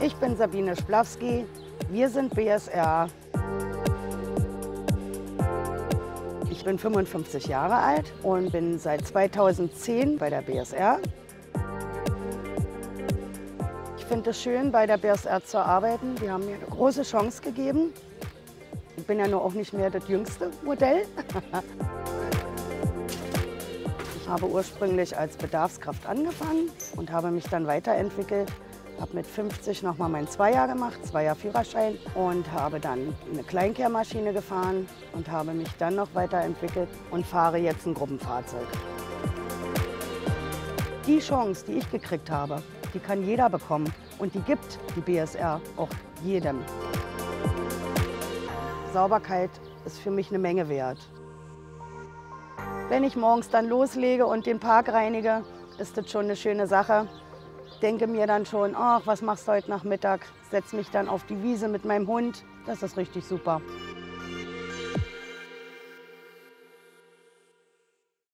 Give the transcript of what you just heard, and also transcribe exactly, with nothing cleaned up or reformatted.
Ich bin Sabine Splawski, wir sind B S R. Ich bin fünfundfünfzig Jahre alt und bin seit zweitausendzehn bei der B S R. Ich finde es schön, bei der B S R zu arbeiten. Die haben mir eine große Chance gegeben. Ich bin ja nur auch nicht mehr das jüngste Modell. Ich habe ursprünglich als Bedarfskraft angefangen und habe mich dann weiterentwickelt. Ich habe mit fünfzig noch mal mein Zweier gemacht, Zweier Führerschein, und habe dann eine Kleinkehrmaschine gefahren und habe mich dann noch weiterentwickelt und fahre jetzt ein Gruppenfahrzeug. Die Chance, die ich gekriegt habe, die kann jeder bekommen und die gibt die B S R auch jedem. Sauberkeit ist für mich eine Menge wert. Wenn ich morgens dann loslege und den Park reinige, ist das schon eine schöne Sache. Denke mir dann schon, ach, was machst du heute Nachmittag? Setze mich dann auf die Wiese mit meinem Hund. Das ist richtig super.